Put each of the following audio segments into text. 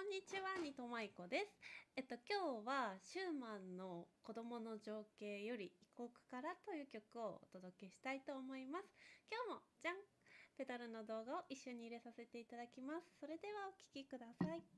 んにちは、にとまいこです。今日はシューマンの子供の情景より異国からという曲をお届けしたいと思います。今日もじゃんペダルの動画を一緒に入れさせていただきます。それではお聴きください。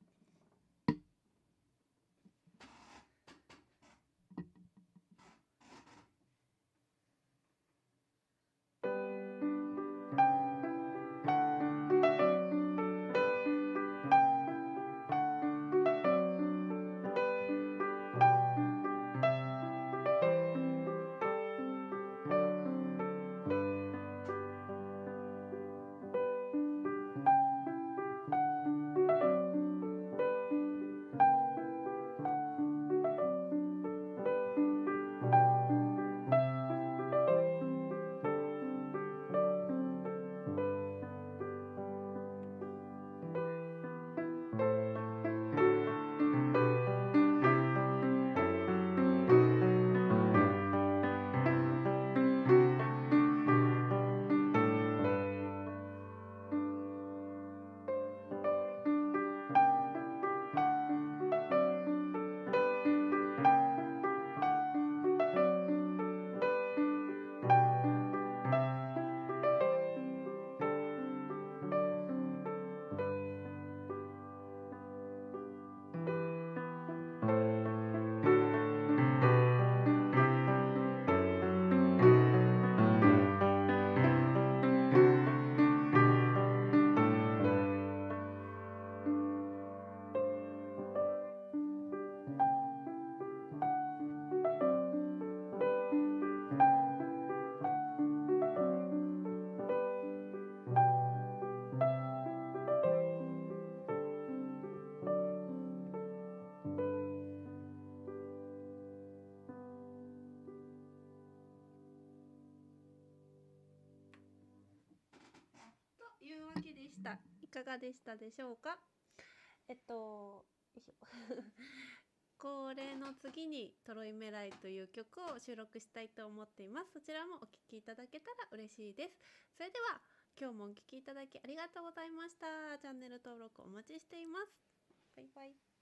というわけでした。いかがでしたでしょうか。よいしょこれの次にトロイメライという曲を収録したいと思っています。そちらもお聴きいただけたら嬉しいです。それでは今日もお聴きいただきありがとうございました。チャンネル登録お待ちしています。バイバイ。